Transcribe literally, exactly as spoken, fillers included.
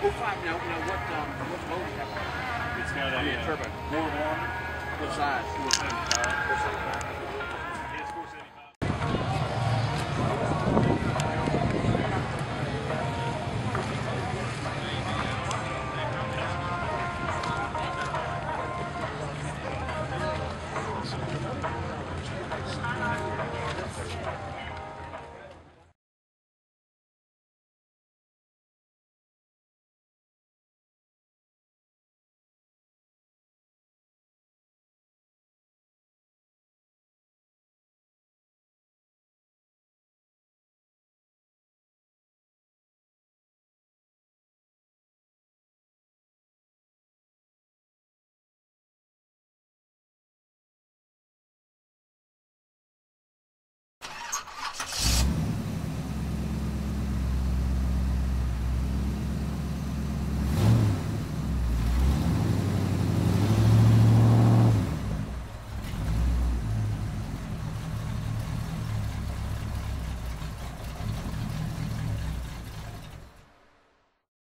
oh five, now, now what, um, what motor is that? It's got a, I mean, uh, turbo. four one. What size? What size?